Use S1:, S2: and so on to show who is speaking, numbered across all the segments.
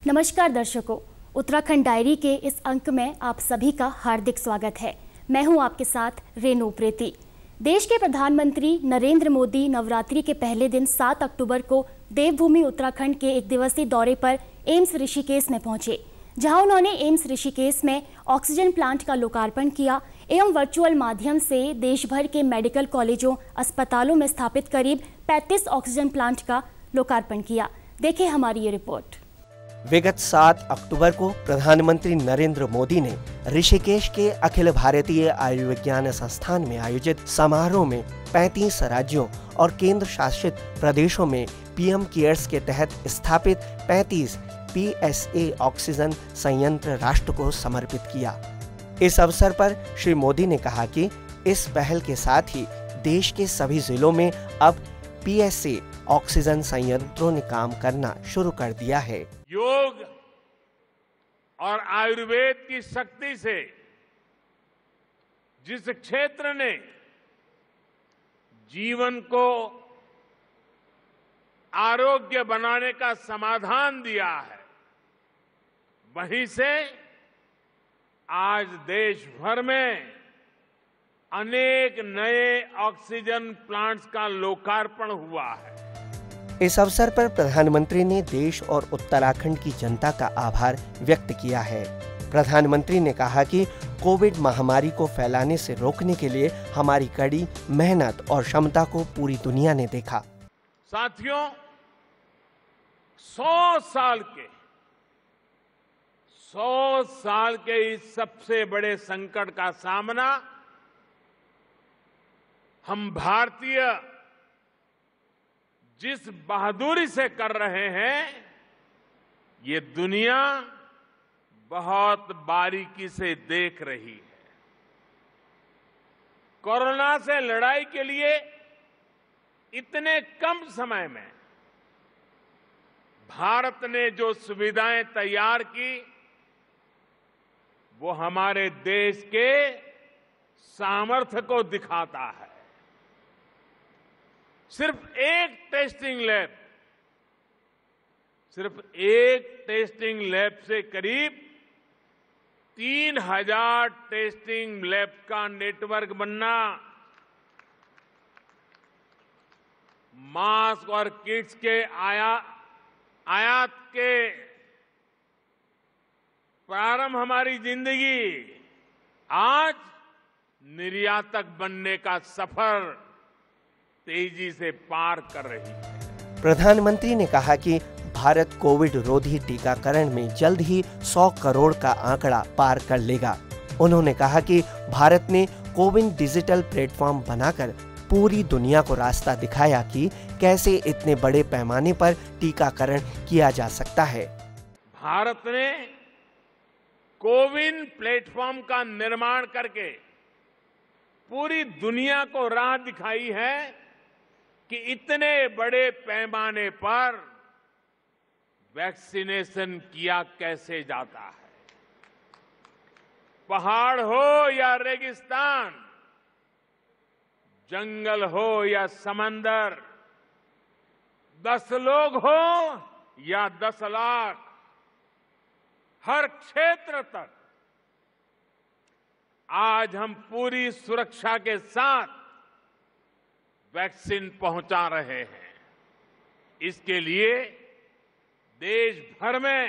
S1: नमस्कार दर्शकों, उत्तराखंड डायरी के इस अंक में आप सभी का हार्दिक स्वागत है। मैं हूं आपके साथ रेनू प्रीति। देश के प्रधानमंत्री नरेंद्र मोदी नवरात्रि के पहले दिन 7 अक्टूबर को देवभूमि उत्तराखंड के एक दिवसीय दौरे पर एम्स ऋषिकेश में पहुंचे, जहां उन्होंने एम्स ऋषिकेश में ऑक्सीजन प्लांट का लोकार्पण किया एवं वर्चुअल माध्यम से देश भर के मेडिकल कॉलेजों, अस्पतालों में स्थापित करीब 35 ऑक्सीजन प्लांट का लोकार्पण किया। देखें हमारी ये रिपोर्ट।
S2: विगत 7 अक्टूबर को प्रधानमंत्री नरेंद्र मोदी ने ऋषिकेश के अखिल भारतीय आयुर्विज्ञान संस्थान में आयोजित समारोह में 35 राज्यों और केंद्र शासित प्रदेशों में पीएम केयर्स के तहत स्थापित 35 PSA ऑक्सीजन संयंत्र राष्ट्र को समर्पित किया। इस अवसर पर श्री मोदी ने कहा कि इस पहल के साथ ही देश के सभी जिलों में अब PSA ऑक्सीजन संयंत्रों ने काम करना शुरू कर दिया है।
S3: योग और आयुर्वेद की शक्ति से जिस क्षेत्र ने जीवन को आरोग्य बनाने का समाधान दिया है, वहीं से आज देश भर में अनेक नए ऑक्सीजन प्लांट्स का लोकार्पण हुआ है।
S2: इस अवसर पर प्रधानमंत्री ने देश और उत्तराखंड की जनता का आभार व्यक्त किया है। प्रधानमंत्री ने कहा कि कोविड महामारी को फैलाने से रोकने के लिए हमारी कड़ी मेहनत और क्षमता को पूरी दुनिया ने देखा।
S3: साथियों, 100 साल के इस सबसे बड़े संकट का सामना हम भारतीय जिस बहादुरी से कर रहे हैं, ये दुनिया बहुत बारीकी से देख रही है। कोरोना से लड़ाई के लिए इतने कम समय में भारत ने जो सुविधाएं तैयार की, वो हमारे देश के सामर्थ्य को दिखाता है। सिर्फ एक टेस्टिंग लैब से करीब 3000 टेस्टिंग लैब का नेटवर्क बनना, मास्क और किट्स के आयात के प्रारंभ हमारी जिंदगी आज निर्यातक बनने का सफर तेजी से पार कर रही है।
S2: प्रधानमंत्री ने कहा कि भारत कोविड रोधी टीकाकरण में जल्द ही 100 करोड़ का आंकड़ा पार कर लेगा। उन्होंने कहा कि भारत ने कोविन डिजिटल प्लेटफॉर्म बनाकर पूरी दुनिया को रास्ता दिखाया कि कैसे इतने बड़े पैमाने पर टीकाकरण किया जा सकता है।
S3: भारत ने कोविन प्लेटफॉर्म का निर्माण करके पूरी दुनिया को राह दिखाई है कि इतने बड़े पैमाने पर वैक्सीनेशन किया कैसे जाता है। पहाड़ हो या रेगिस्तान, जंगल हो या समंदर, 10 लोग हो या 10 लाख, हर क्षेत्र तक आज हम पूरी सुरक्षा के साथ वैक्सीन पहुंचा रहे हैं। इसके लिए देश भर में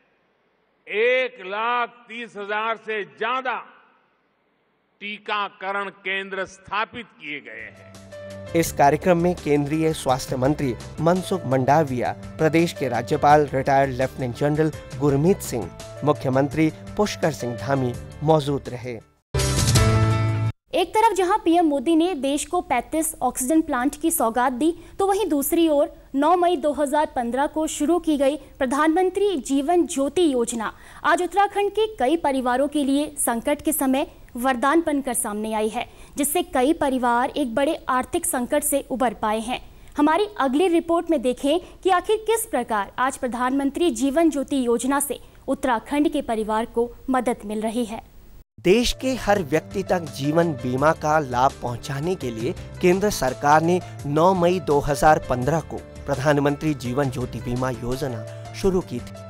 S3: 1,30,000 से ज्यादा टीकाकरण केंद्र स्थापित किए गए हैं।
S2: इस कार्यक्रम में केंद्रीय स्वास्थ्य मंत्री मनसुख मंडाविया, प्रदेश के राज्यपाल retired lieutenant general Gurmeet Singh, मुख्यमंत्री पुष्कर सिंह धामी मौजूद रहे।
S1: एक तरफ जहां पीएम मोदी ने देश को 35 ऑक्सीजन प्लांट की सौगात दी, तो वहीं दूसरी ओर 9 मई 2015 को शुरू की गई प्रधानमंत्री जीवन ज्योति योजना आज उत्तराखंड के कई परिवारों के लिए संकट के समय वरदान बनकर सामने आई है, जिससे कई परिवार एक बड़े आर्थिक संकट से उबर पाए हैं। हमारी अगली रिपोर्ट में देखें कि आखिर किस प्रकार आज प्रधानमंत्री जीवन ज्योति योजना से उत्तराखंड के परिवार को मदद मिल रही है।
S2: देश के हर व्यक्ति तक जीवन बीमा का लाभ पहुंचाने के लिए केंद्र सरकार ने 9 मई 2015 को प्रधानमंत्री जीवन ज्योति बीमा योजना शुरू की थी।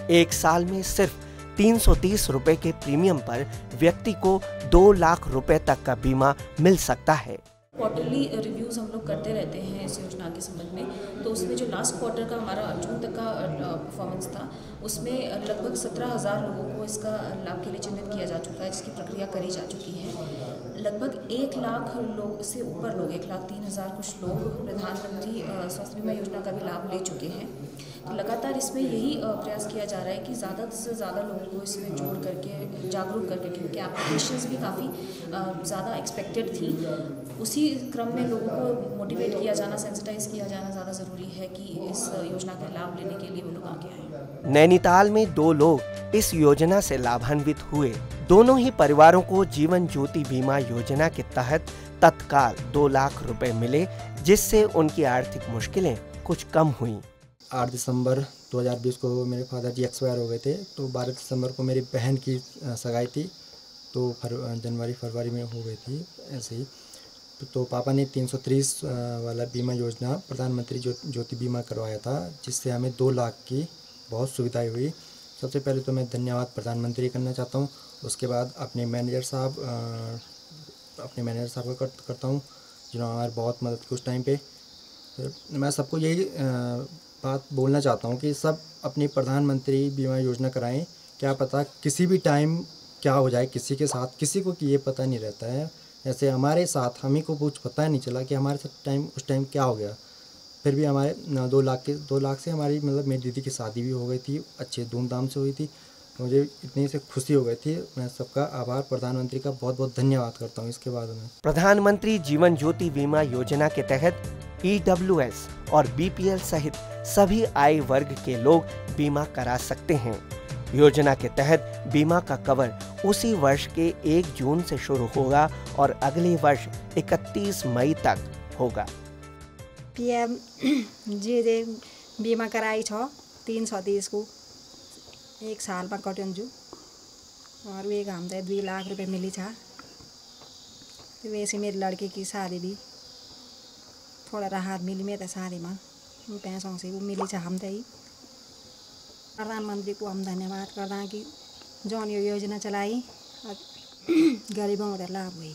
S2: एक साल में सिर्फ 330 रुपए के प्रीमियम पर व्यक्ति को 2 लाख रुपए तक का बीमा मिल सकता है।
S4: क्वार्टरली रिव्यूज़ हम लोग करते रहते हैं इस योजना के संबंध में। तो उसमें जो लास्ट क्वार्टर का हमारा जून तक का परफॉर्मेंस था, उसमें लगभग 17,000 लोगों को इसका लाभ के लिए चिन्हित किया जा चुका है, जिसकी प्रक्रिया करी जा चुकी है। लगभग 1 लाख लोग से ऊपर लोग 1,03,000 कुछ लोग प्रधानमंत्री स्वास्थ्य बीमा योजना का भी लाभ ले चुके हैं। तो लगातार इसमें यही प्रयास किया जा रहा है कि ज़्यादा से ज़्यादा लोगों को इसमें जोड़ करके जागरूक करके, क्योंकि एप्लीकेशंस भी काफ़ी ज़्यादा एक्सपेक्टेड थी। उसी क्रम में लोगों को मोटिवेट किया जाना, सेंसिटाइज किया जाना ज़्यादा ज़रूरी है कि इस योजना का लाभ लेने के लिए वो लोग आगे आए।
S2: नैनीताल में 2 लोग इस योजना से लाभान्वित हुए। दोनों ही परिवारों को जीवन ज्योति बीमा योजना के तहत तत्काल 2 लाख रुपए मिले, जिससे उनकी आर्थिक मुश्किलें कुछ कम हुई।
S5: 8 दिसंबर 2020 को मेरे फादर जी एक्सपायर हो गए थे, तो 12 दिसंबर को मेरी बहन की सगाई थी, तो जनवरी फरवरी में हो गई थी ऐसे ही। तो पापा ने 330 वाला बीमा योजना प्रधानमंत्री ज्योति बीमा करवाया था, जिससे हमें 2 लाख की बहुत सुविधाएं हुई। सबसे पहले तो मैं धन्यवाद प्रधानमंत्री करना चाहता हूँ, उसके बाद अपने मैनेजर साहब को करता हूँ, जिन्होंने हमारी बहुत मदद की उस टाइम पे। मैं सबको यही बात बोलना चाहता हूँ कि सब अपनी प्रधानमंत्री बीमा योजना कराएं। क्या पता किसी भी टाइम क्या हो जाए किसी के साथ, किसी को ये पता नहीं रहता है। जैसे हमारे साथ हमें को कुछ पता नहीं चला कि हमारे साथ उस टाइम क्या हो गया। फिर भी हमारे 2 लाख से हमारी मतलब मेरी दीदी की शादी भी हो गई थी, अच्छे धूमधाम से हुई थी। मुझे इतनी से खुशी हो गई थी। मैं सबका आभार प्रधानमंत्री का बहुत बहुत धन्यवाद करता हूँ। इसके बाद में
S2: प्रधानमंत्री जीवन ज्योति बीमा योजना के तहत EWS और BPL सहित सभी आयु वर्ग के लोग बीमा करा सकते हैं। योजना के तहत बीमा का कवर उसी वर्ष के 1 जून से शुरू होगा और अगले वर्ष 31 मई तक होगा।
S6: PM जे बीमा कराई छ 330 को 1 साल में कटन्छु और वे हमलाई 2 लाख रुपए मिली था। तो वैसे मेरी लड़के की शादी भी थोड़ा राहत मिली मेरे शादी में पैसों से वो मिली था। हम ही प्रधानमंत्री को हम धन्यवाद करते हैं कि जो ये योजना चलाई और गरीबों को लाभ हुई।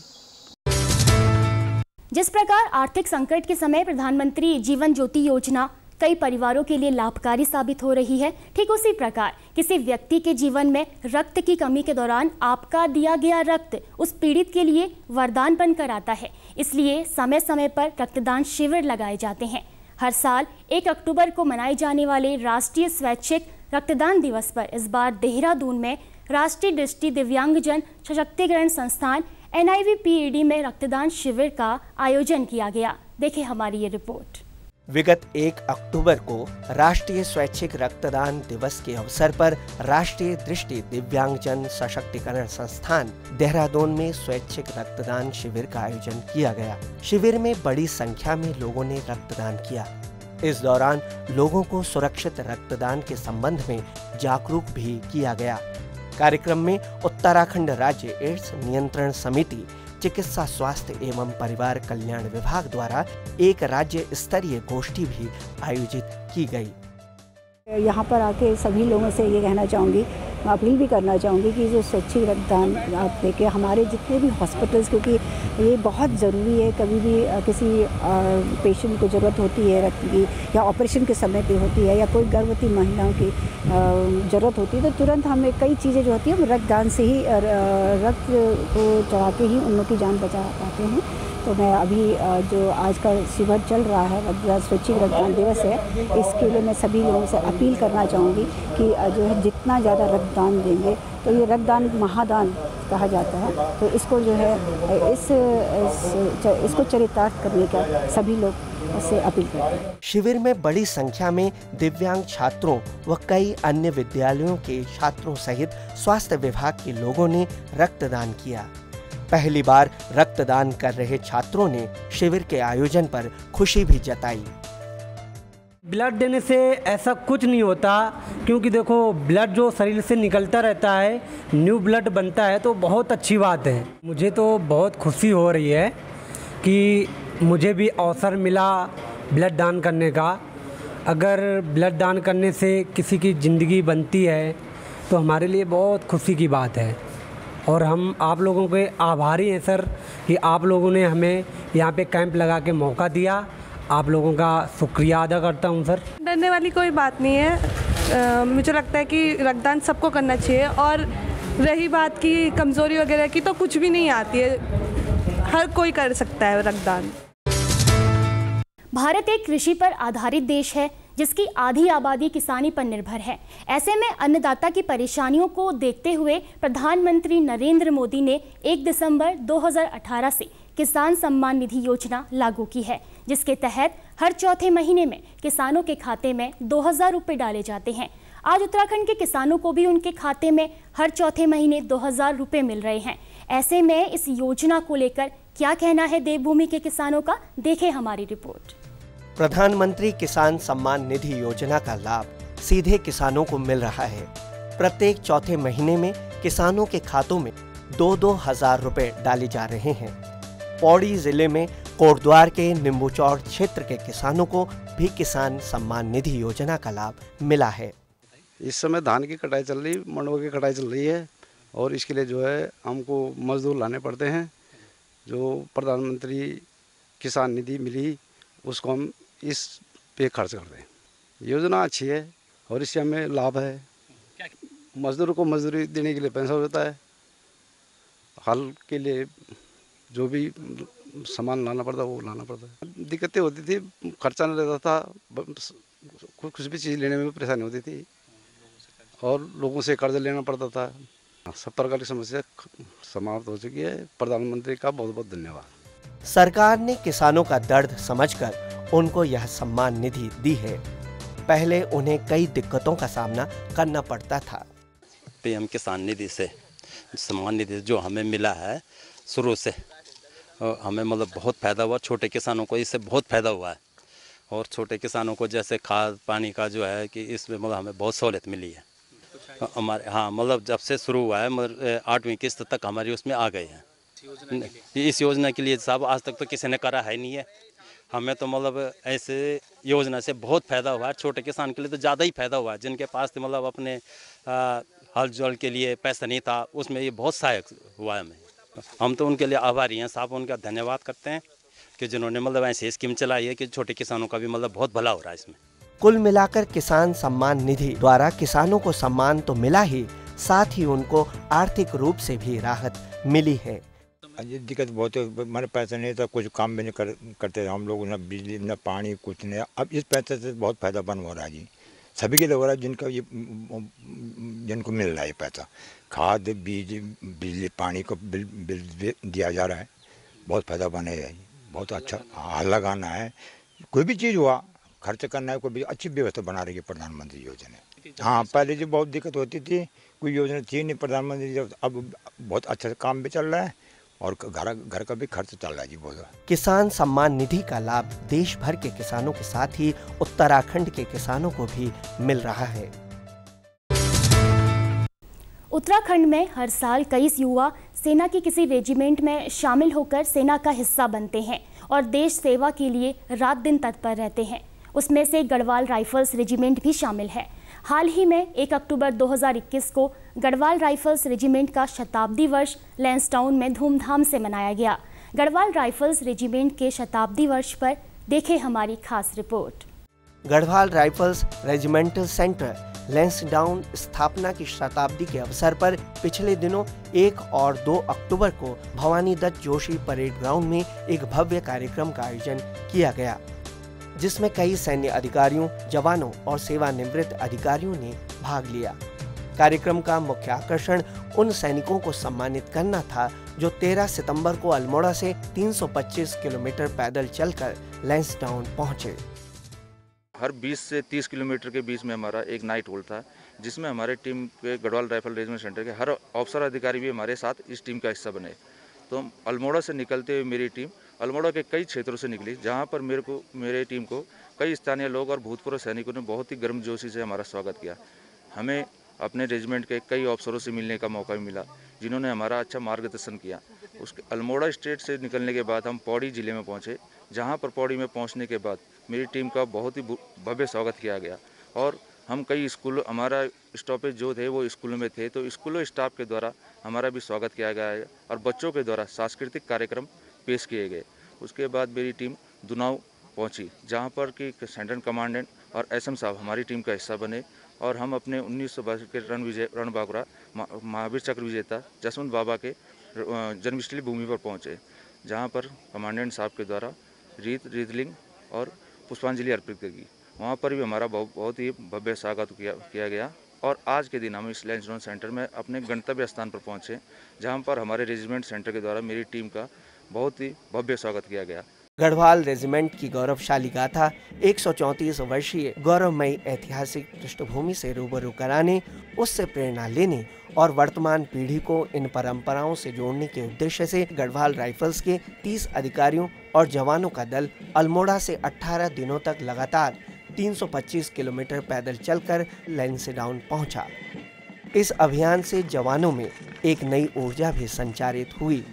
S1: जिस प्रकार आर्थिक संकट के समय प्रधानमंत्री जीवन ज्योति योजना कई परिवारों के लिए लाभकारी साबित हो रही है, ठीक उसी प्रकार किसी व्यक्ति के जीवन में रक्त की कमी के दौरान आपका दिया गया रक्त उस पीड़ित के लिए वरदान बनकर आता है। इसलिए समय समय पर रक्तदान शिविर लगाए जाते हैं। हर साल 1 अक्टूबर को मनाए जाने वाले राष्ट्रीय स्वैच्छिक रक्तदान दिवस पर इस बार देहरादून में राष्ट्रीय दृष्टि दिव्यांगजन सशक्तिकरण संस्थान NIVPED में रक्तदान शिविर का आयोजन किया गया। देखें हमारी ये रिपोर्ट।
S2: विगत 1 अक्टूबर को राष्ट्रीय स्वैच्छिक रक्तदान दिवस के अवसर पर राष्ट्रीय दृष्टि दिव्यांगजन सशक्तिकरण संस्थान देहरादून में स्वैच्छिक रक्तदान शिविर का आयोजन किया गया। शिविर में बड़ी संख्या में लोगों ने रक्तदान किया। इस दौरान लोगों को सुरक्षित रक्तदान के संबंध में जागरूक भी किया गया। कार्यक्रम में उत्तराखंड राज्य एड्स नियंत्रण समिति, चिकित्सा स्वास्थ्य एवं परिवार कल्याण विभाग द्वारा एक राज्य स्तरीय गोष्ठी भी आयोजित की गई।
S7: यहाँ पर आके सभी लोगों से ये कहना चाहूँगी, अपील भी करना चाहूँगी कि जो स्वैच्छिक रक्तदान आप देखें हमारे जितने भी हॉस्पिटल्स, क्योंकि ये बहुत ज़रूरी है। कभी भी किसी पेशेंट को ज़रूरत होती है रक्त की, या ऑपरेशन के समय पे होती है, या कोई गर्भवती महिलाओं की ज़रूरत होती है, तो तुरंत हमें कई चीज़ें जो होती हैं हम रक्तदान से ही रक्त को चढ़ा के ही उन लोगों की जान बचा पाते हैं। तो मैं अभी जो आज का शिविर चल रहा है स्वैच्छिक रक्तदान दिवस है, इसके लिए मैं सभी लोगों से अपील करना चाहूँगी कि जो है जितना ज़्यादा रक्तदान देंगे तो ये रक्तदान महादान कहा जाता है, तो इसको जो है इसको चरितार्थ करने का सभी लोग से अपील करते हैं।
S2: शिविर में बड़ी संख्या में दिव्यांग छात्रों व कई अन्य विद्यालयों के छात्रों सहित स्वास्थ्य विभाग के लोगों ने रक्तदान किया। पहली बार रक्तदान कर रहे छात्रों ने शिविर के आयोजन पर खुशी भी जताई।
S8: ब्लड देने से ऐसा कुछ नहीं होता, क्योंकि देखो ब्लड जो शरीर से निकलता रहता है, न्यू ब्लड बनता है, तो बहुत अच्छी बात है। मुझे तो बहुत खुशी हो रही है कि मुझे भी अवसर मिला ब्लड दान करने का, अगर ब्लड दान करने से किसी की ज़िंदगी बनती है तो हमारे लिए बहुत खुशी की बात है और हम आप लोगों के आभारी हैं सर कि आप लोगों ने हमें यहाँ पे कैंप लगा के मौका दिया। आप लोगों का शुक्रिया अदा करता हूँ सर।
S9: डरने वाली कोई बात नहीं है। मुझे लगता है कि रक्तदान सबको करना चाहिए और रही बात की कमज़ोरी वगैरह की तो कुछ भी नहीं आती है, हर कोई कर सकता है रक्तदान।
S1: भारत एक कृषि पर आधारित देश है जिसकी आधी आबादी किसानी पर निर्भर है। ऐसे में अन्नदाता की परेशानियों को देखते हुए प्रधानमंत्री नरेंद्र मोदी ने 1 दिसंबर 2018 से किसान सम्मान निधि योजना लागू की है, जिसके तहत हर चौथे महीने में किसानों के खाते में 2000 रुपये डाले जाते हैं। आज उत्तराखंड के किसानों को भी उनके खाते में हर चौथे महीने 2000 रुपये मिल रहे हैं। ऐसे में इस योजना को लेकर क्या कहना है देवभूमि के किसानों का, देखें हमारी रिपोर्ट।
S2: प्रधानमंत्री किसान सम्मान निधि योजना का लाभ सीधे किसानों को मिल रहा है। प्रत्येक चौथे महीने में किसानों के खातों में 2-2 हजार रुपए डाले जा रहे हैं। पौड़ी जिले में कोटद्वार के नींबूचौड़ क्षेत्र के किसानों को भी किसान सम्मान निधि योजना का लाभ मिला है।
S10: इस समय धान की कटाई चल रही, मंडुआ की कटाई चल रही है और इसके लिए जो है हमको मजदूर लाने पड़ते हैं। जो प्रधानमंत्री किसान निधि मिली उसको हम इस पे खर्च करते हैं। योजना अच्छी है और इससे हमें लाभ है। मजदूर को मजदूरी देने के लिए पैसा होता है, हल के लिए जो भी सामान लाना पड़ता है वो लाना पड़ता है। दिक्कतें होती थी, खर्चा नहीं रहता था, कुछ भी चीज़ लेने में परेशानी होती थी और लोगों से कर्ज लेना पड़ता था। सब प्रकार की समस्या समाप्त हो चुकी है। प्रधानमंत्री का बहुत बहुत धन्यवाद।
S2: सरकार ने किसानों का दर्द समझकर उनको यह सम्मान निधि दी है। पहले उन्हें कई दिक्कतों का सामना करना पड़ता था।
S11: पीएम किसान निधि से सम्मान निधि जो हमें मिला है शुरू से हमें मतलब बहुत फ़ायदा हुआ। छोटे किसानों को इससे बहुत फ़ायदा हुआ है और छोटे किसानों को जैसे खाद पानी का जो है कि इसमें मतलब हमें बहुत सहूलियत मिली है हमारे। हाँ मतलब जब से शुरू हुआ है मतलब 8वीं किस्त तक हमारी उसमें आ गई है। इस योजना के लिए साहब आज तक तो किसी ने करा है नहीं है। हमें तो मतलब ऐसे योजना से बहुत फ़ायदा हुआ है। छोटे किसान के लिए तो ज़्यादा ही फ़ायदा हुआ है। जिनके पास तो मतलब अपने हल जल के लिए पैसा नहीं था, उसमें ये बहुत सहायक हुआ है हमें। हम तो उनके लिए आभारी हैं साहब, उनका धन्यवाद करते हैं कि जिन्होंने मतलब ऐसी स्कीम चलाई है कि छोटे किसानों का भी मतलब बहुत भला हो रहा है इसमें।
S2: कुल मिलाकर किसान सम्मान निधि द्वारा किसानों को सम्मान तो मिला ही, साथ ही उनको आर्थिक रूप से भी राहत मिली है।
S12: ये दिक्कत बहुत है, हमारे पैसा नहीं था, कुछ काम भी नहीं करते हम लोग, न बिजली न पानी कुछ नहीं। अब इस पैसे से बहुत फायदा बन हो रहा है जी, सभी के लिए हो रहा है जिनका ये जिनको मिल रहा है ये पैसा। खाद बीज बिजली पानी को बिल दिया जा रहा है, बहुत फायदा बनेगा जी। बहुत अच्छा हल लगाना है, कोई भी चीज़ हुआ खर्च करना है, कोई भी अच्छी व्यवस्था बना रही है प्रधानमंत्री योजना। हाँ पहले जो बहुत दिक्कत होती थी, कोई योजना थी नहीं प्रधानमंत्री, जब अब बहुत अच्छा काम भी चल रहा है और घर का भी खर्च चल रहा है जी बहुत। किसान सम्मान निधि का लाभ देश भर के किसानों के साथ ही उत्तराखंड के किसानों को भी मिल रहा है।
S1: उत्तराखंड में हर साल कई युवा सेना की किसी रेजिमेंट में शामिल होकर सेना का हिस्सा बनते हैं और देश सेवा के लिए रात दिन तत्पर रहते हैं। उसमें से गढ़वाल राइफल्स रेजिमेंट भी शामिल है। हाल ही में 1 अक्टूबर 2021 को गढ़वाल राइफल्स रेजिमेंट का शताब्दी वर्ष लैंसडाउन में धूमधाम से मनाया गया। गढ़वाल राइफल्स रेजिमेंट के शताब्दी वर्ष पर देखें हमारी खास report.
S2: Garhwal rifles regimental centre Lansdowne स्थापना की शताब्दी के अवसर पर पिछले दिनों 1 और 2 अक्टूबर को भवानी दत्त जोशी परेड ग्राउंड में एक भव्य कार्यक्रम का आयोजन किया गया, जिसमें कई सैन्य अधिकारियों, जवानों और सेवानिवृत्त अधिकारियों ने भाग लिया। कार्यक्रम का मुख्य आकर्षण उन सैनिकों को सम्मानित करना था जो 13 सितंबर को अल्मोड़ा से 325 किलोमीटर पैदल चलकर लैंसडाउन पहुंचे।
S13: हर 20 से 30 किलोमीटर के बीच में हमारा एक नाइट होल्ड था, जिसमें हमारे टीम के गढ़वाल राइफल रेजिमेंट सेंटर के हर अफसर अधिकारी भी हमारे साथ इस टीम का हिस्सा बने। तो अल्मोड़ा से निकलते हुए मेरी टीम अल्मोड़ा के कई क्षेत्रों से निकली, जहां पर मेरे टीम को कई स्थानीय लोग और भूतपूर्व सैनिकों ने बहुत ही गर्मजोशी से हमारा स्वागत किया। हमें अपने रेजिमेंट के कई अफसरों से मिलने का मौका भी मिला, जिन्होंने हमारा अच्छा मार्गदर्शन किया। उसके अल्मोड़ा स्टेट से निकलने के बाद हम पौड़ी ज़िले में पहुँचे, जहाँ पर पौड़ी में पहुँचने के बाद मेरी टीम का बहुत ही भव्य स्वागत किया गया। और हम कई स्कूल, हमारा स्टॉपेज जो थे वो स्कूलों में थे, तो स्कूलों स्टाफ के द्वारा हमारा भी स्वागत किया गया है और बच्चों के द्वारा सांस्कृतिक कार्यक्रम पेश किए गए। उसके बाद मेरी टीम दुनाव पहुंची, जहां पर कि सेंट्रल कमांडेंट और एसएम साहब हमारी टीम का हिस्सा बने और हम अपने 1922 के रणबांकुरा महावीर चक्र विजेता जसवंत बाबा के जन्मस्थली भूमि पर पहुंचे, जहां पर कमांडेंट साहब के द्वारा रीतलिंग और पुष्पांजलि अर्पित की। वहाँ पर भी हमारा बहुत ही भव्य स्वागत किया गया। और आज के दिन हम इस लैंसडाउन सेंटर में अपने गंतव्य स्थान पर पहुँचे, जहाँ पर हमारे रेजिमेंट सेंटर के द्वारा मेरी टीम का बहुत ही भव्य स्वागत किया गया।
S2: गढ़वाल रेजिमेंट की गौरवशाली गाथा 134 वर्षीय गौरवमयी ऐतिहासिक पृष्ठभूमि से रूबरू कराने, उससे प्रेरणा लेने और वर्तमान पीढ़ी को इन परंपराओं से जोड़ने के उद्देश्य से गढ़वाल राइफल्स के 30 अधिकारियों और जवानों का दल अल्मोड़ा से 18 दिनों तक लगातार 325 किलोमीटर पैदल चलकर लैंसडाउन पहुंचा। इस अभियान से जवानों में एक नई ऊर्जा भी संचारित हुई।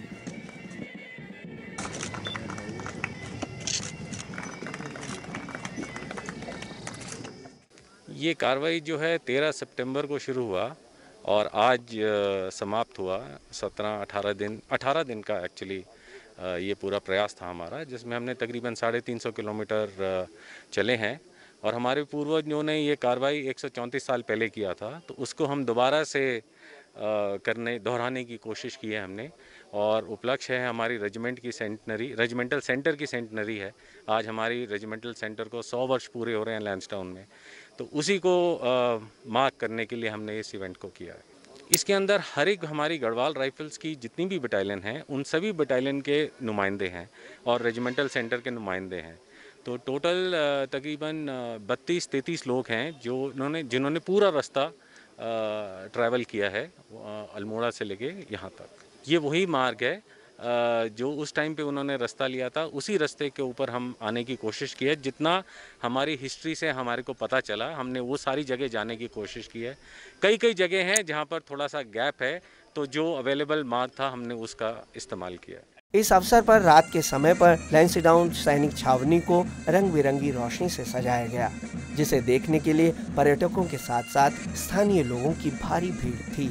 S14: ये कार्रवाई जो है 13 सितंबर को शुरू हुआ और आज समाप्त हुआ। 18 दिन का एक्चुअली ये पूरा प्रयास था हमारा, जिसमें हमने तकरीबन 350 किलोमीटर चले हैं। और हमारे पूर्वजों ने ये कार्रवाई 134 साल पहले किया था, तो उसको हम दोबारा से दोहराने की कोशिश की है हमने। और उपलक्ष्य है हमारी रेजिमेंट की सेंटनरी, रेजिमेंटल सेंटर की सेंटनरी है। आज हमारी रेजिमेंटल सेंटर को 100 वर्ष पूरे हो रहे हैं लैंसडाउन में, तो उसी को मार्क करने के लिए हमने इस इवेंट को किया है। इसके अंदर हर एक हमारी गढ़वाल राइफल्स की जितनी भी बटालियन हैं, उन सभी बटालियन के नुमाइंदे हैं और रेजिमेंटल सेंटर के नुमाइंदे हैं। तो टोटल तकरीबन 32-33 लोग हैं जिन्होंने पूरा रास्ता ट्रैवल किया है अल्मोड़ा से लेके यहाँ तक। ये वही मार्ग है जो उस टाइम पे उन्होंने रास्ता लिया था, उसी रास्ते के ऊपर हम आने की कोशिश की है। जितना हमारी हिस्ट्री से हमारे को पता चला, हमने वो सारी जगह जाने की कोशिश की है। कई जगह हैं जहाँ पर थोड़ा सा गैप है, तो जो अवेलेबल मार्ग था हमने उसका इस्तेमाल किया।
S2: इस अवसर पर रात के समय पर लैंसडाउन सैनिक छावनी को रंग बिरंगी रोशनी से सजाया गया, जिसे देखने के लिए पर्यटकों के साथ साथ स्थानीय लोगों की भारी भीड़ थी।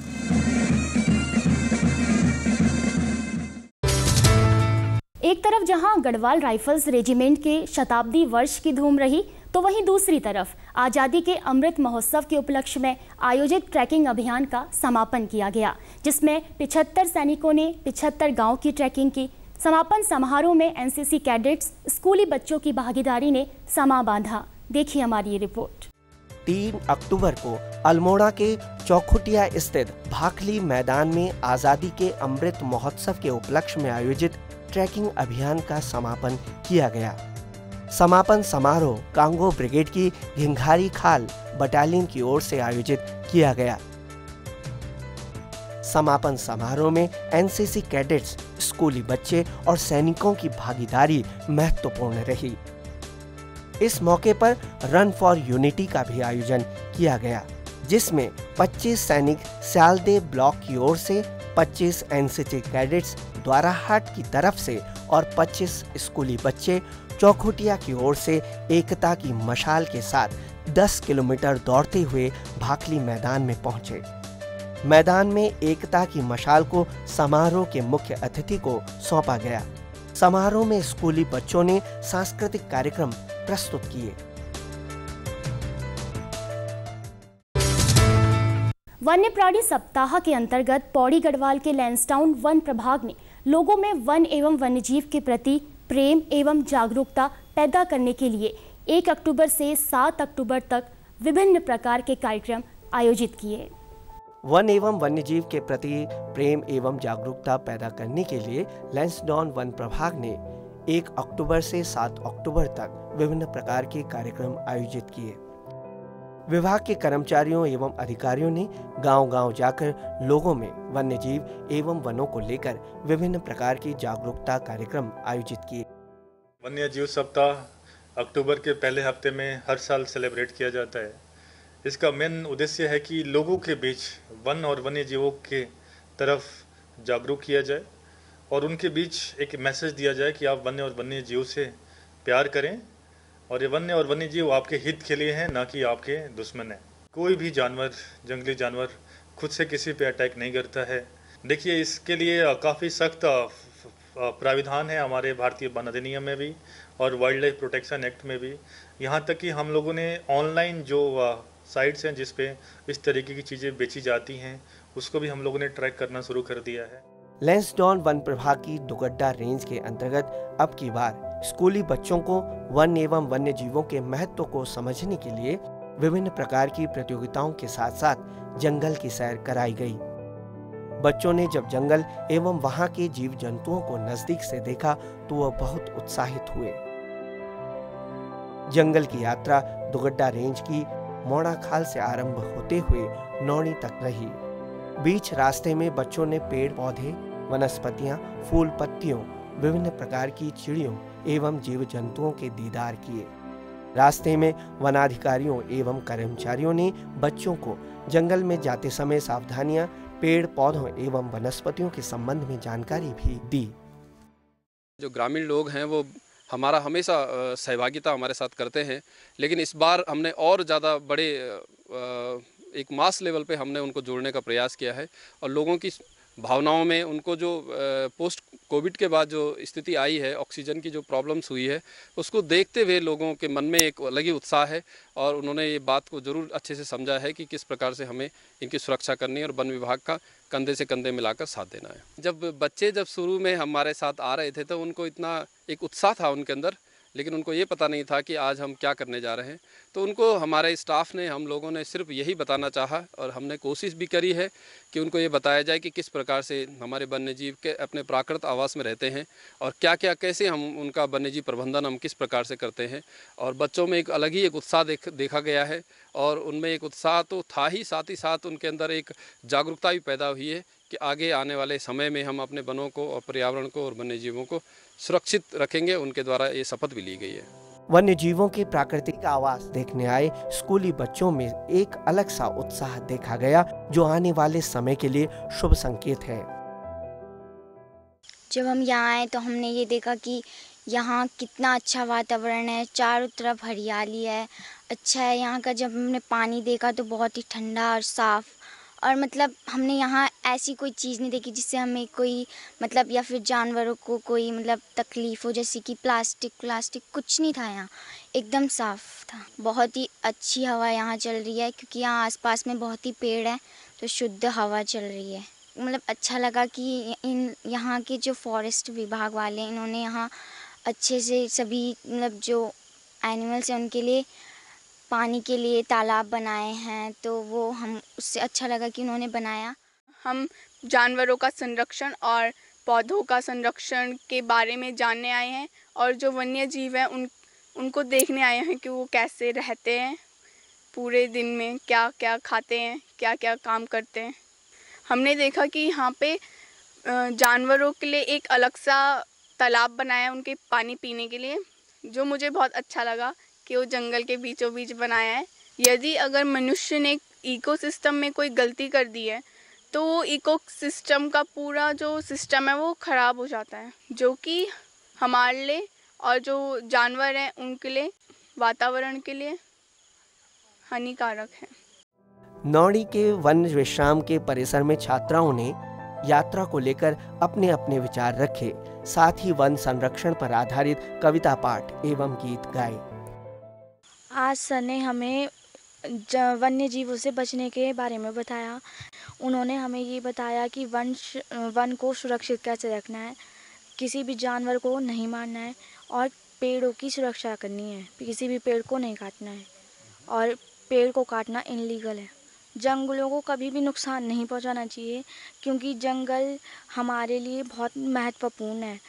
S1: एक तरफ जहां गढ़वाल राइफल्स रेजिमेंट के शताब्दी वर्ष की धूम रही, तो वहीं दूसरी तरफ आज़ादी के अमृत महोत्सव के उपलक्ष्य में आयोजित ट्रैकिंग अभियान का समापन किया गया, जिसमें 75 सैनिकों ने 75 गांव की ट्रैकिंग की। समापन समारोह में एनसीसी कैडेट्स, स्कूली बच्चों की भागीदारी ने समा बांधा। देखिए हमारी ये रिपोर्ट।
S2: 3 अक्टूबर को अल्मोड़ा के चौखुटिया स्थित भाखली मैदान में आज़ादी के अमृत महोत्सव के उपलक्ष्य में आयोजित ट्रैकिंग अभियान का समापन किया गया। समापन समारोह कांगो ब्रिगेड की घिंघारी खाल बटालियन की ओर से आयोजित किया गया। समापन समारोह में एनसीसी कैडेट्स, स्कूली बच्चे और सैनिकों की भागीदारी महत्वपूर्ण रही। इस मौके पर रन फॉर यूनिटी का भी आयोजन किया गया, जिसमें 25 सैनिक स्यालदे ब्लॉक की ओर से, 25 एनसीसी कैडेट्स द्वाराहाट की तरफ से और 25 स्कूली बच्चे चौखुटिया की ओर से एकता की मशाल के साथ 10 किलोमीटर दौड़ते हुए भाखली मैदान में पहुंचे। मैदान में एकता की मशाल को समारोह के मुख्य अतिथि को सौंपा गया। समारोह में स्कूली बच्चों ने सांस्कृतिक कार्यक्रम प्रस्तुत किए।
S1: वन्य प्राणी सप्ताह के अंतर्गत पौड़ी गढ़वाल के लैंसडाउन वन प्रभाग ने लोगों में वन एवं वन्यजीव के प्रति प्रेम एवं जागरूकता पैदा करने के लिए 1 अक्टूबर से 7 अक्टूबर तक विभिन्न प्रकार के कार्यक्रम आयोजित किए।
S2: वन एवं वन्यजीव के प्रति प्रेम एवं जागरूकता पैदा करने के लिए लैंसडाउन वन प्रभाग ने 1 अक्टूबर से 7 अक्टूबर तक विभिन्न प्रकार के कार्यक्रम आयोजित किए। विभाग के कर्मचारियों एवं अधिकारियों ने गांव-गांव जाकर लोगों में वन्यजीव एवं वनों को लेकर विभिन्न प्रकार की जागरूकता कार्यक्रम आयोजित किए।
S15: वन्यजीव सप्ताह अक्टूबर के पहले हफ्ते में हर साल सेलिब्रेट किया जाता है। इसका मेन उद्देश्य है कि लोगों के बीच वन और वन्यजीवों के तरफ जागरूक किया जाए और उनके बीच एक मैसेज दिया जाए कि आप वन्य और वन्य जीव से प्यार करें और ये वन्य और वन्य जीव आपके हित के लिए हैं, ना कि आपके दुश्मन हैं। कोई भी जानवर, जंगली जानवर खुद से किसी पे अटैक नहीं करता है। देखिए, इसके लिए काफ़ी सख्त प्राविधान है हमारे भारतीय वन अधिनियम में भी और वाइल्ड लाइफ प्रोटेक्शन एक्ट में भी। यहाँ तक कि हम लोगों ने ऑनलाइन जो साइट्स हैं जिस पे इस तरीके की चीज़ें बेची जाती हैं, उसको भी हम लोगों ने ट्रैक करना शुरू कर दिया है।
S2: लैंसडाउन वन प्रभाग की दुगड्डा रेंज के अंतर्गत अब की बार स्कूली बच्चों को वन एवं वन्य जीवों के महत्व को समझने के लिए विभिन्न प्रकार की प्रतियोगिताओं के साथ साथ जंगल की सैर कराई गई। बच्चों ने जब जंगल एवं वहां के जीव जंतुओं को नजदीक से देखा तो वह बहुत उत्साहित हुए। जंगल की यात्रा दुगड्डा रेंज की मोड़ा खाल से आरंभ होते हुए नौणी तक रही। बीच रास्ते में बच्चों ने पेड़ पौधे, वनस्पतियां, फूल पत्तियों, विभिन्न प्रकार की चिड़ियों एवं जीव जंतुओं के दीदार किए। रास्ते में वनाधिकारियों एवं कर्मचारियों ने बच्चों को जंगल में जाते समय सावधानियां, पेड़ पौधों एवं वनस्पतियों के संबंध में जानकारी भी दी।
S16: जो ग्रामीण लोग हैं वो हमारा हमेशा सहभागिता हमारे साथ करते हैं, लेकिन इस बार हमने और ज़्यादा बड़े एक मास लेवल पे हमने उनको जोड़ने का प्रयास किया है और लोगों की भावनाओं में उनको जो पोस्ट कोविड के बाद जो स्थिति आई है, ऑक्सीजन की जो प्रॉब्लम्स हुई है, उसको देखते हुए लोगों के मन में एक अलग ही उत्साह है और उन्होंने ये बात को ज़रूर अच्छे से समझा है कि किस प्रकार से हमें इनकी सुरक्षा करनी है और वन विभाग का कंधे से कंधे मिलाकर साथ देना है। जब बच्चे शुरू में हमारे साथ आ रहे थे तो उनको इतना एक उत्साह था उनके अंदर, लेकिन उनको ये पता नहीं था कि आज हम क्या करने जा रहे हैं। तो उनको हमारे स्टाफ ने, हम लोगों ने सिर्फ यही बताना चाहा और हमने कोशिश भी करी है कि उनको ये बताया जाए कि किस प्रकार से हमारे वन्य जीव के अपने प्राकृतिक आवास में रहते हैं और क्या क्या कैसे हम उनका वन्य जीव प्रबंधन हम किस प्रकार से करते हैं। और बच्चों में एक अलग ही एक उत्साह देखा गया है और उनमें एक उत्साह तो था ही, साथ ही साथ उनके अंदर एक जागरूकता भी पैदा हुई है कि आगे आने वाले समय में हम अपने वनों को और पर्यावरण को और वन्य जीवों को सुरक्षित रखेंगे। उनके द्वारा ये शपथ भी ली गई है।
S2: वन्य जीवों के प्राकृतिक आवास देखने आए स्कूली बच्चों में एक अलग सा उत्साह देखा गया, जो आने वाले समय के लिए शुभ संकेत है।
S17: जब हम यहाँ आए तो हमने ये देखा कि यहाँ कितना अच्छा वातावरण है, चारों तरफ हरियाली है, अच्छा है यहाँ का। जब हमने पानी देखा तो बहुत ही ठंडा और साफ, और मतलब हमने यहाँ ऐसी कोई चीज़ नहीं देखी जिससे हमें कोई मतलब या फिर जानवरों को कोई मतलब तकलीफ़ हो, जैसे कि प्लास्टिक कुछ नहीं था। यहाँ एकदम साफ़ था। बहुत ही अच्छी हवा यहाँ चल रही है क्योंकि यहाँ आसपास में बहुत ही पेड़ हैं, तो शुद्ध हवा चल रही है। मतलब अच्छा लगा कि यहाँ के जो फॉरेस्ट विभाग वाले इन्होंने यहाँ अच्छे से सभी मतलब जो एनिमल्स हैं उनके लिए पानी के लिए तालाब बनाए हैं, तो वो हम उससे अच्छा लगा कि उन्होंने बनाया।
S18: हम जानवरों का संरक्षण और पौधों का संरक्षण के बारे में जानने आए हैं और जो वन्य जीव हैं उनको देखने आए हैं कि वो कैसे रहते हैं, पूरे दिन में क्या क्या खाते हैं, क्या क्या काम करते हैं। हमने देखा कि यहाँ पे जानवरों के लिए एक अलग सा तालाब बनाया है उनके पानी पीने के लिए, जो मुझे बहुत अच्छा लगा कि वो जंगल के बीचों बीच बनाया है। यदि अगर मनुष्य ने इकोसिस्टम में कोई गलती कर दी है तो वो इकोसिस्टम का पूरा जो सिस्टम है वो ख़राब हो जाता है, जो कि हमारे लिए और जो जानवर हैं उनके लिए, वातावरण के लिए हानिकारक है।
S2: नौणी के वन विश्राम के परिसर में छात्राओं ने यात्रा को लेकर अपने अपने विचार रखे, साथ ही वन संरक्षण पर आधारित कविता पाठ एवं गीत गाए।
S19: आज सर ने हमें वन्य जीवों से बचने के बारे में बताया। उन्होंने हमें ये बताया कि वन को सुरक्षित कैसे रखना है, किसी भी जानवर को नहीं मारना है और पेड़ों की सुरक्षा करनी है, किसी भी पेड़ को नहीं काटना है और पेड़ को काटना इनलीगल है। जंगलों को कभी भी नुकसान नहीं पहुंचाना चाहिए क्योंकि जंगल हमारे लिए बहुत महत्वपूर्ण है।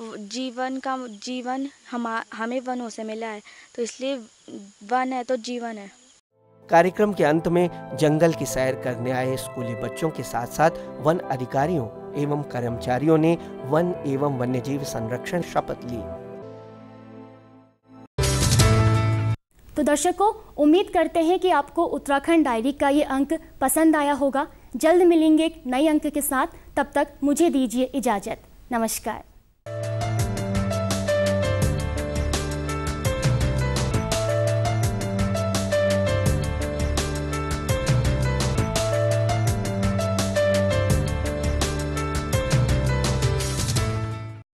S19: जीवन हमें वनों से मिला है, तो इसलिए वन है तो जीवन है।
S2: कार्यक्रम के अंत में जंगल की सैर करने आए स्कूली बच्चों के साथ साथ वन अधिकारियों एवं कर्मचारियों ने वन एवं वन्यजीव संरक्षण शपथ ली।
S1: तो दर्शकों, उम्मीद करते हैं कि आपको उत्तराखंड डायरी का ये अंक पसंद आया होगा। जल्द मिलेंगे एक नए अंक के साथ, तब तक मुझे दीजिए इजाजत। नमस्कार।